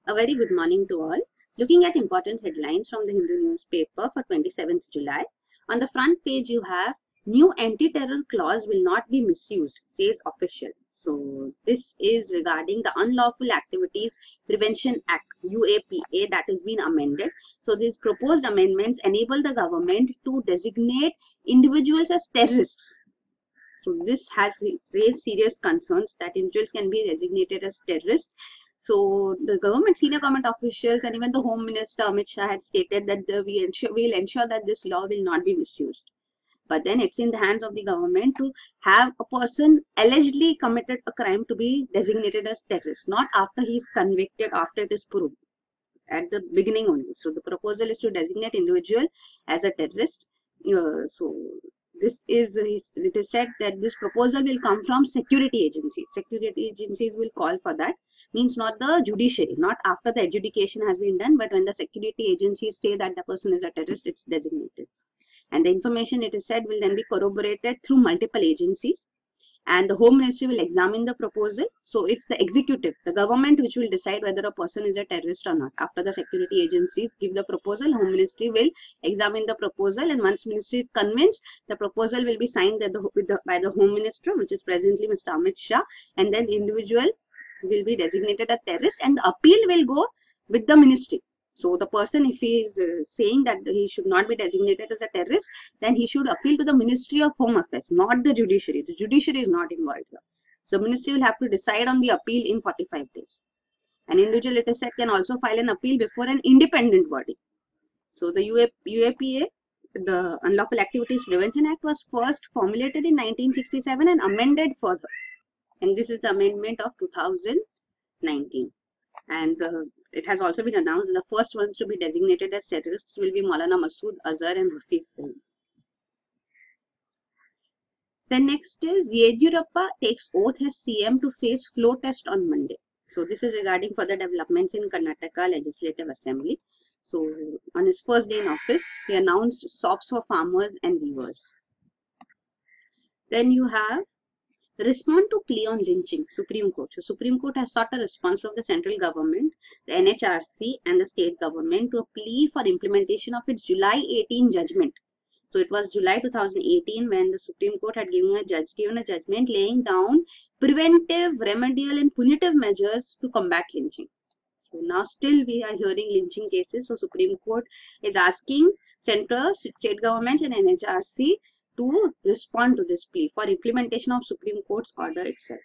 A very good morning to all. Looking at important headlines from the Hindu newspaper for 27th July. On the front page you have new anti-terror clause will not be misused, says official. So this is regarding the Unlawful Activities Prevention Act UAPA that has been amended. So these proposed amendments enable the government to designate individuals as terrorists. So this has raised serious concerns that individuals can be designated as terrorists. So the senior government officials and even the Home Minister Amit Shah had stated that we'll ensure that this law will not be misused. But then it's in the hands of the government to have a person allegedly committed a crime to be designated as terrorist, not after he is convicted, after it is proved, at the beginning only. So the proposal is to designate individual as a terrorist. It is said that this proposal will come from security agencies. Security agencies will call for that. Means not the judiciary, not after the adjudication has been done, but when the security agencies say that the person is a terrorist, it's designated. And the information, it is said, will then be corroborated through multiple agencies. And the Home Ministry will examine the proposal. So it's the executive, the government, which will decide whether a person is a terrorist or not. After the security agencies give the proposal, Home Ministry will examine the proposal, and once Ministry is convinced, the proposal will be signed by the Home Minister, which is presently Mr. Amit Shah, and then the individual will be designated a terrorist, and the appeal will go with the Ministry. So the person, if he is saying that he should not be designated as a terrorist, then he should appeal to the Ministry of Home Affairs, not the judiciary. The judiciary is not involved here. So the Ministry will have to decide on the appeal in 45 days. An individual, it is said, can also file an appeal before an independent body. So the UAPA, the Unlawful Activities Prevention Act, was first formulated in 1967 and amended further. And this is the amendment of 2019. And it has also been announced that the first ones to be designated as terrorists will be Maulana Masood Azhar and Hafiz Saeed. Then next is Yediyurappa takes oath as CM to face flow test on Monday. So this is regarding further developments in Karnataka Legislative Assembly. So on his first day in office, he announced SOPs for farmers and weavers. Then you have respond to plea on lynching, Supreme Court. So Supreme Court has sought a response from the central government, the NHRC and the state government to a plea for implementation of its July 18 judgment. So it was July 2018 when the Supreme Court had given a judgment laying down preventive, remedial and punitive measures to combat lynching. So now still we are hearing lynching cases. So Supreme Court is asking central, state governments and NHRC to respond to this plea for implementation of Supreme Court's order itself.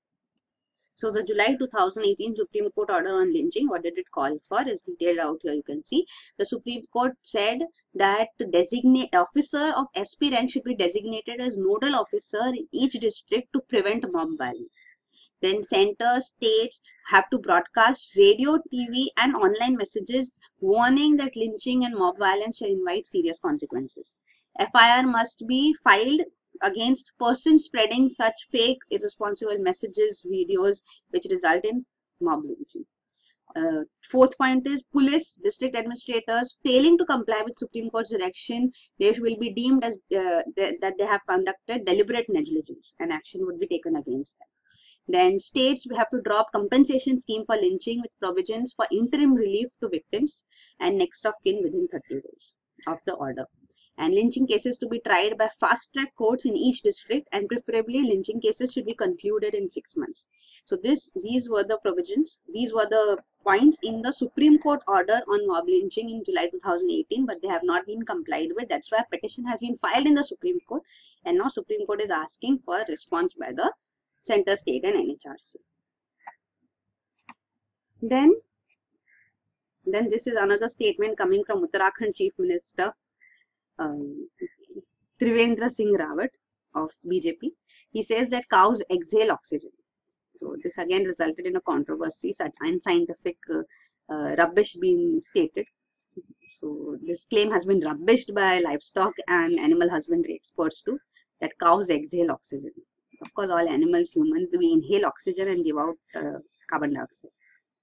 So the July 2018 Supreme Court order on lynching, what did it call for, is detailed out here. You can see the Supreme Court said that the officer of aspirant should be designated as nodal officer in each district to prevent mob violence. Then centers, states have to broadcast radio, TV and online messages warning that lynching and mob violence shall invite serious consequences. FIR must be filed against persons spreading such fake, irresponsible messages, videos which result in mob lynching. Fourth point is police, district administrators failing to comply with Supreme Court's direction, they will be deemed as that they have conducted deliberate negligence and action would be taken against them. Then states will have to drop compensation scheme for lynching with provisions for interim relief to victims and next of kin within 30 days of the order. And lynching cases to be tried by fast-track courts in each district, and preferably lynching cases should be concluded in 6 months. So these were the provisions, these were the points in the Supreme Court order on mob lynching in July 2018, but they have not been complied with. That's why a petition has been filed in the Supreme Court, and now Supreme Court is asking for a response by the center, state and NHRC. Then this is another statement coming from Uttarakhand Chief Minister Trivendra Singh Rawat of BJP. He says that cows exhale oxygen. So this again resulted in a controversy, such unscientific rubbish being stated. So this claim has been rubbished by livestock and animal husbandry experts too, that cows exhale oxygen. Of course, all animals, humans, we inhale oxygen and give out carbon dioxide.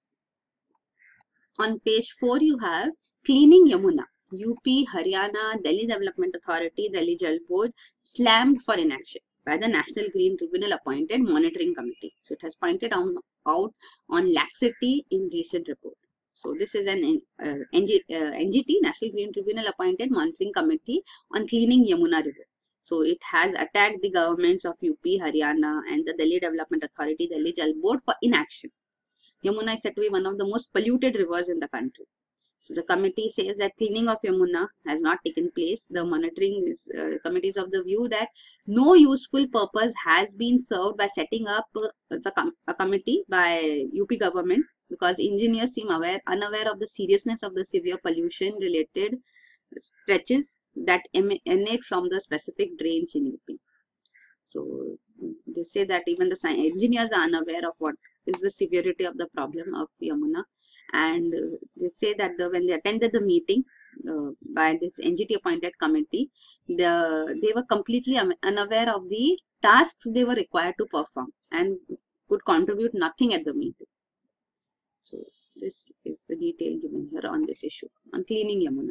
On page 4, you have cleaning Yamuna. UP, Haryana, Delhi Development Authority, Delhi Jal Board slammed for inaction by the National Green Tribunal appointed monitoring committee. So it has pointed out on laxity in recent report. So this is an NGT, National Green Tribunal appointed monitoring committee on cleaning Yamuna River. So it has attacked the governments of UP, Haryana and the Delhi Development Authority, Delhi Jal Board for inaction. Yamuna is said to be one of the most polluted rivers in the country. So the committee says that cleaning of Yamuna has not taken place. The monitoring committee is of the view that no useful purpose has been served by setting up a committee by UP government, because engineers seem unaware of the seriousness of the severe pollution related stretches that emanate from the specific drains in UP. So they say that even the engineers are unaware of what is the severity of the problem of Yamuna, and they say that when they attended the meeting by this NGT appointed committee, they were completely unaware of the tasks they were required to perform and could contribute nothing at the meeting. So this is the detail given here on this issue on cleaning Yamuna.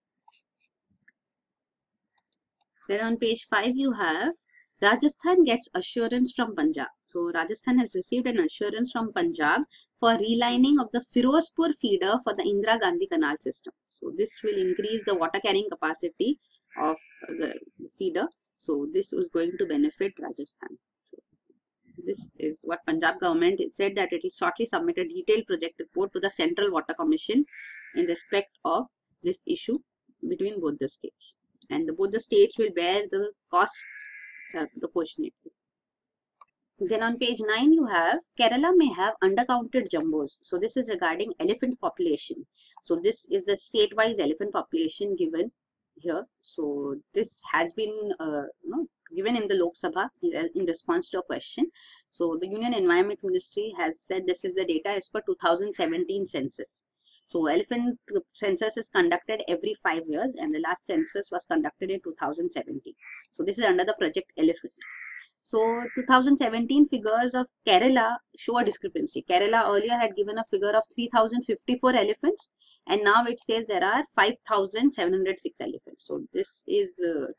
Then on page 5 you have Rajasthan gets assurance from Punjab. So Rajasthan has received an assurance from Punjab for relining of the Firozpur feeder for the Indira Gandhi canal system. So this will increase the water carrying capacity of the feeder. So this is going to benefit Rajasthan. So this is what Punjab government said, that it will shortly submit a detailed project report to the Central Water Commission in respect of this issue between both the states. And both the states will bear the costs proportionately. Then on page 9 you have Kerala may have undercounted jumbos. So this is regarding elephant population. So this is the state-wise elephant population given here. So this has been given in the Lok Sabha in response to a question. So the Union Environment Ministry has said this is the data as per 2017 census. So elephant census is conducted every 5 years, and the last census was conducted in 2017. So this is under the project Elephant. So 2017 figures of Kerala show a discrepancy. Kerala earlier had given a figure of 3054 elephants, and now it says there are 5706 elephants. So this is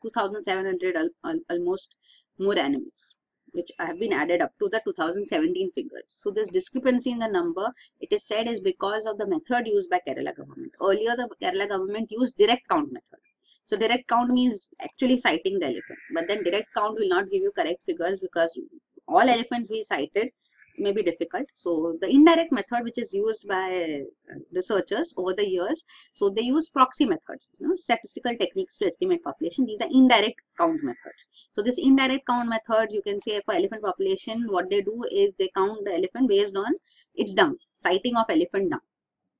2700 almost more animals, which have been added up to the 2017 figures. So this discrepancy in the number, it is said, is because of the method used by Kerala government. Earlier the Kerala government used direct count method. So direct count means actually citing the elephant, but then direct count will not give you correct figures because all elephants we cited may be difficult. So the indirect method, which is used by researchers over the years, so they use proxy methods, statistical techniques to estimate population. These are indirect count methods. So this indirect count methods, you can say for elephant population, what they do is they count the elephant based on its dung, sighting of elephant dung.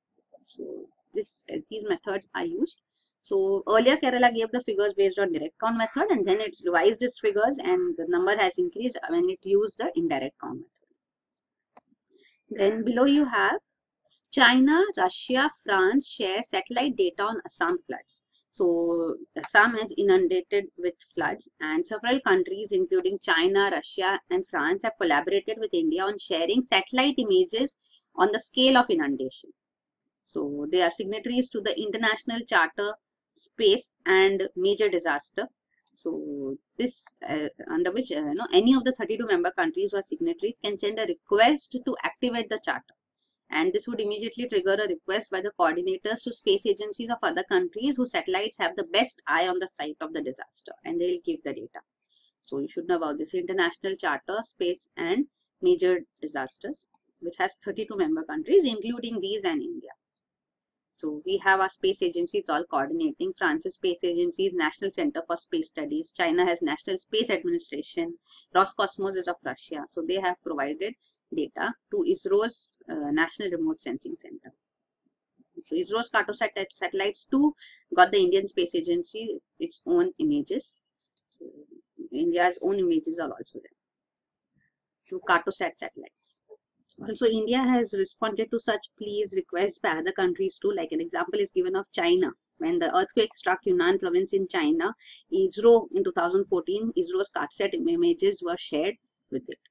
So these methods are used. So earlier Kerala gave the figures based on direct count method, and then it's revised its figures and the number has increased when it used the indirect count method. Then below you have China, Russia, France share satellite data on Assam floods. So Assam has inundated with floods, and several countries including China, Russia and France have collaborated with India on sharing satellite images on the scale of inundation. So they are signatories to the International Charter Space and Major Disaster. So this under which any of the 32 member countries who are signatories can send a request to activate the charter, and this would immediately trigger a request by the coordinators to space agencies of other countries whose satellites have the best eye on the site of the disaster, and they will give the data. So you should know about this International Charter Space and Major Disasters, which has 32 member countries including these and India. So we have our space agencies all coordinating. France's space agency is National Center for Space Studies. China has National Space Administration. Roscosmos is of Russia. So they have provided data to ISRO's National Remote Sensing Center. So ISRO's Cartosat satellites too got the Indian Space Agency its own images. So India's own images are also there through Cartosat satellites. Also, India has responded to such pleas, requests by other countries too. Like an example is given of China. When the earthquake struck Yunnan province in China, ISRO in 2014, ISRO's Cartosat images were shared with it.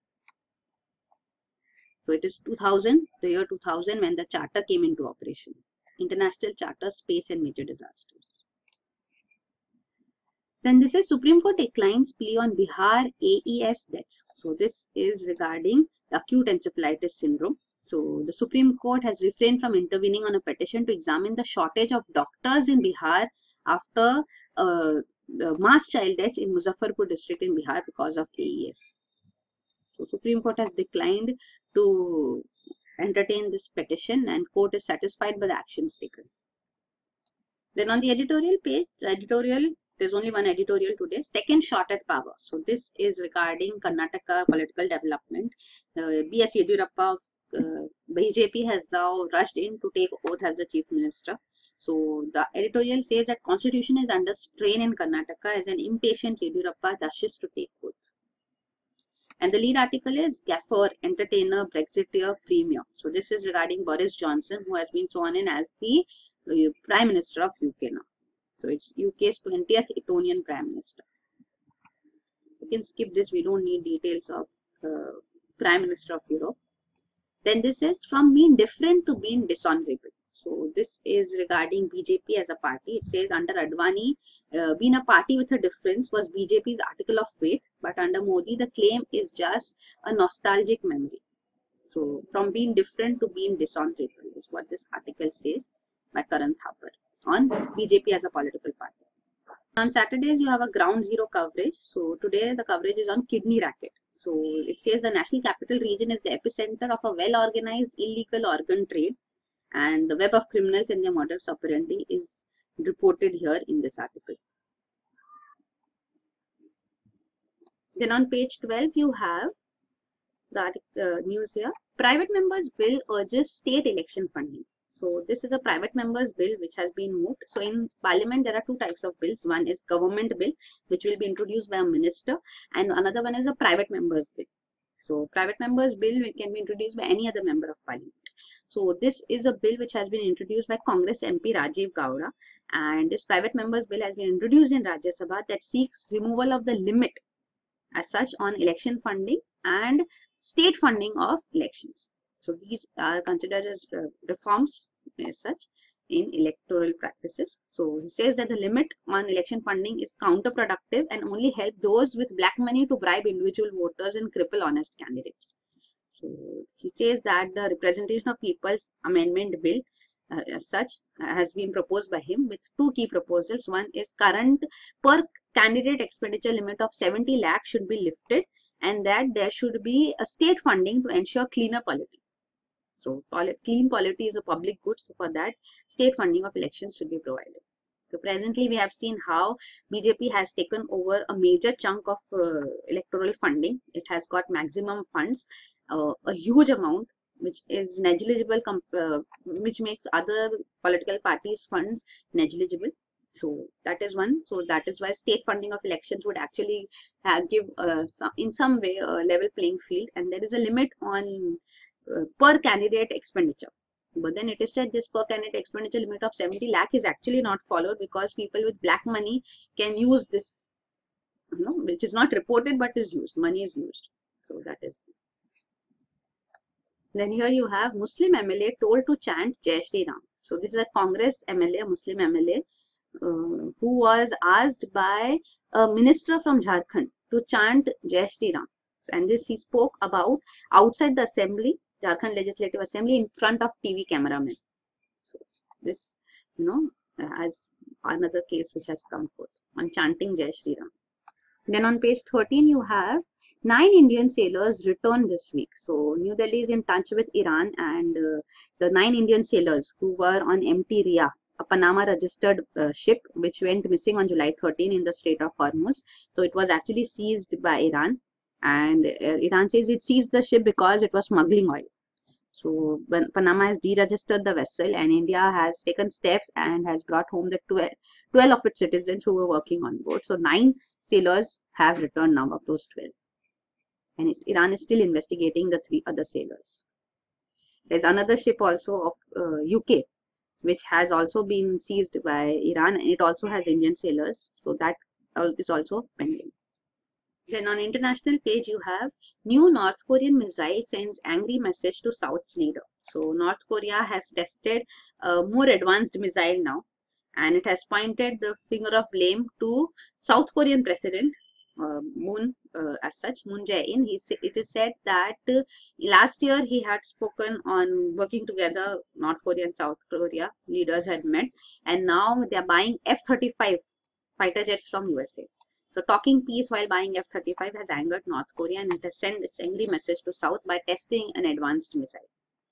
So it is the year 2000 when the charter came into operation. International Charter, Space and Major Disasters. Then this is Supreme Court declines plea on Bihar AES deaths. So this is regarding the acute encephalitis syndrome. So the Supreme Court has refrained from intervening on a petition to examine the shortage of doctors in Bihar after the mass child deaths in Muzaffarpur district in Bihar because of AES. So Supreme Court has declined to entertain this petition, and court is satisfied by the actions taken. Then on the editorial page, there's only one editorial today, second shot at power. So this is regarding Karnataka political development. B.S. Yediyurappa of BJP has now rushed in to take oath as the chief minister. So the editorial says that constitution is under strain in Karnataka as an impatient Yediyurappa rushes to take oath. And the lead article is Gaffer, Entertainer, Brexiteer, Premier. So this is regarding Boris Johnson, who has been sworn in as the Prime Minister of UK now. So it's UK's 20th Etonian Prime Minister. You can skip this, we don't need details of Prime Minister of Europe. Then this is from being different to being dishonorable. So this is regarding BJP as a party. It says under Advani, being a party with a difference was BJP's article of faith, but under Modi, the claim is just a nostalgic memory. So from being different to being dishonorable is what this article says by Karan Thapar on BJP as a political party. On Saturdays, you have a ground zero coverage. So today the coverage is on kidney racket. So it says the National Capital Region is the epicenter of a well-organized illegal organ trade, and the web of criminals and their modus operandi is reported here in this article. Then on page 12, you have the news here. Private members bill urges state election funding. So this is a private members bill which has been moved. So in Parliament, there are two types of bills. One is government bill, which will be introduced by a minister, and another one is a private members bill. So private members bill can be introduced by any other member of Parliament. So this is a bill which has been introduced by Congress MP Rajiv Gowda, and this private members bill has been introduced in Rajya Sabha that seeks removal of the limit as such on election funding and state funding of elections. So these are considered as reforms as such in electoral practices. So he says that the limit on election funding is counterproductive and only help those with black money to bribe individual voters and cripple honest candidates. So he says that the Representation of People's Amendment Bill as such has been proposed by him with two key proposals. One is current per candidate expenditure limit of 70 lakh should be lifted, and that there should be a state funding to ensure cleaner polity. So clean polity is a public good, so for that state funding of elections should be provided. So presently we have seen how BJP has taken over a major chunk of electoral funding. It has got maximum funds, a huge amount, which is negligible, which makes other political parties' funds negligible. So that is one. So that is why state funding of elections would actually give in some way a level playing field, and there is a limit on per candidate expenditure. But then it is said this per candidate expenditure limit of 70 lakh is actually not followed because people with black money can use this, which is not reported but is used. Money is used. So that is. Then here you have Muslim MLA told to chant Jai Shri Ram. So this is a Congress MLA, a Muslim MLA, who was asked by a minister from Jharkhand to chant Jai Shri Ram. And this he spoke about outside the assembly, Jharkhand Legislative Assembly, in front of TV cameramen. So this, as another case which has come forth on chanting Jai Shri Ram. Then on page 13, you have 9 Indian sailors returned this week. So New Delhi is in touch with Iran, and the 9 Indian sailors who were on MT Ria, a Panama registered ship which went missing on July 13 in the Strait of Hormuz. So it was actually seized by Iran, and Iran says it seized the ship because it was smuggling oil. So when Panama has deregistered the vessel, and India has taken steps and has brought home the 12 of its citizens who were working on board. So 9 sailors have returned now of those 12. And Iran is still investigating the 3 other sailors. There's another ship also of UK, which has also been seized by Iran, and it also has Indian sailors. So that is also pending. Then on international page, you have new North Korean missile sends angry message to South's leader. So North Korea has tested a more advanced missile now, and it has pointed the finger of blame to South Korean president Moon, as such, Moon Jae-in, it is said that last year he had spoken on working together. North Korea and South Korea leaders had met, and now they are buying F-35 fighter jets from USA. So talking peace while buying F-35 has angered North Korea, and it has sent its angry message to South by testing an advanced missile.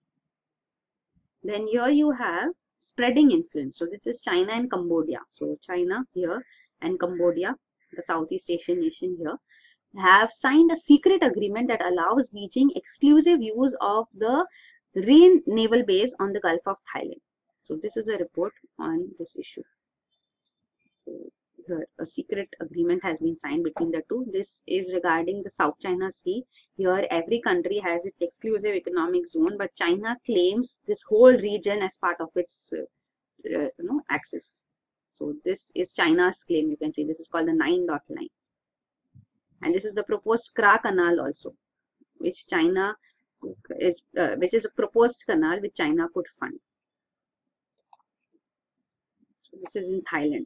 Then here you have spreading influence. So this is China and Cambodia. So China here and Cambodia, the Southeast Asian nation here, have signed a secret agreement that allows Beijing exclusive use of the Rain naval base on the Gulf of Thailand. So this is a report on this issue. So here a secret agreement has been signed between the two. This is regarding the South China Sea. Here every country has its exclusive economic zone, but China claims this whole region as part of its axis. So this is China's claim. You can see this is called the 9-dot line. And this is the proposed Kra Canal also, which China is, which is a proposed canal which China could fund. So this is in Thailand.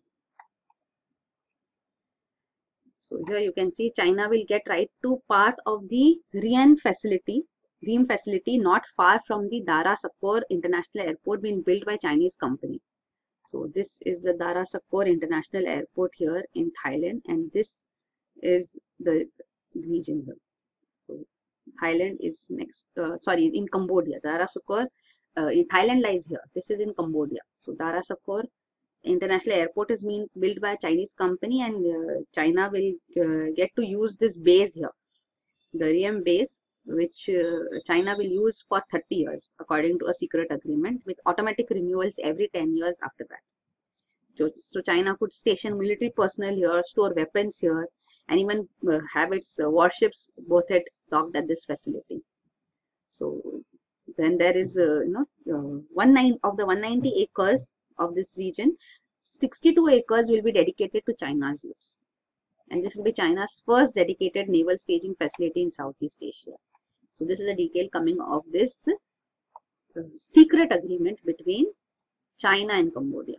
So here you can see China will get right to part of the Ream facility not far from the Dara Sakor International Airport being built by Chinese company. So this is the Dara Sakor International Airport here in Thailand, and this is the region here. So Thailand is next, in Cambodia. Dara Sakor in Thailand lies here. This is in Cambodia. So Dara Sakor International Airport is being built by a Chinese company, and China will get to use this base here, the Ream base, which China will use for 30 years according to a secret agreement with automatic renewals every 10 years after that. So China could station military personnel here, store weapons here, and even have its warships both docked at this facility. So then there is of the 190 acres of this region, 62 acres will be dedicated to China's use, and this will be China's first dedicated naval staging facility in Southeast Asia. So this is a detail coming of this secret agreement between China and Cambodia.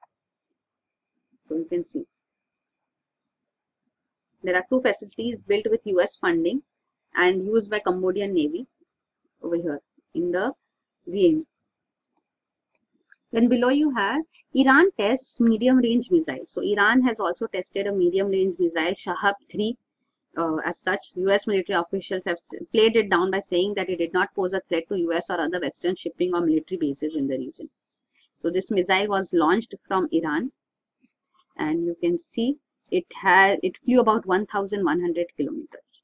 So you can see there are two facilities built with US funding and used by Cambodian Navy over here in the Ream. Then below you have Iran tests medium range missile. So Iran has also tested a medium range missile, Shah 3. As such, US military officials have played it down by saying that it did not pose a threat to US or other Western shipping or military bases in the region. So this missile was launched from Iran, and you can see it flew about 1,100 kilometers.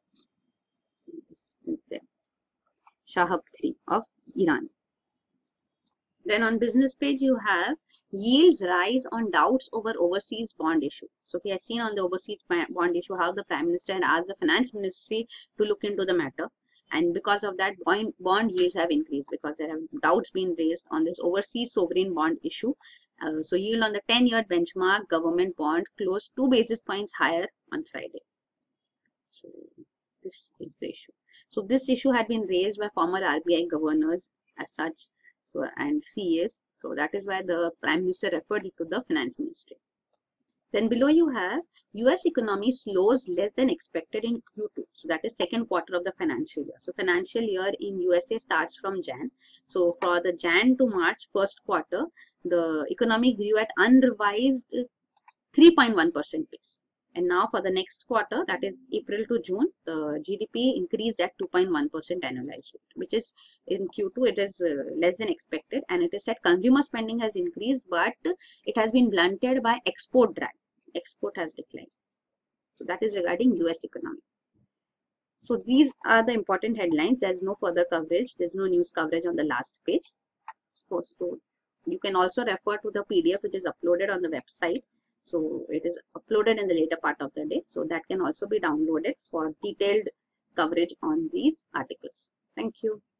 Shah 3 of Iran. Then on business page you have yields rise on doubts over overseas bond issue. So we have seen on the overseas bond issue how the Prime Minister had asked the Finance Ministry to look into the matter, and because of that bond yields have increased because there have doubts been raised on this overseas sovereign bond issue. So yield on the 10-year benchmark government bond closed 2 basis points higher on Friday. So this is the issue. So this issue had been raised by former RBI governors as such, so and CAs. So that is why the Prime Minister referred it to the Finance Ministry. Then below you have US economy slows less than expected in Q2. So that is second quarter of the financial year. So financial year in USA starts from Jan. So for the Jan to March first quarter, the economy grew at unrevised 3.1% pace. And now for the next quarter, that is April to June, the GDP increased at 2.1% annualized rate, which is in Q2, it is less than expected. And it is said consumer spending has increased, but it has been blunted by export drag. Export has declined. So that is regarding US economy. So these are the important headlines. There's no further coverage. There's no news coverage on the last page. So you can also refer to the PDF which is uploaded on the website. So it is uploaded in the later part of the day. So that can also be downloaded for detailed coverage on these articles. Thank you.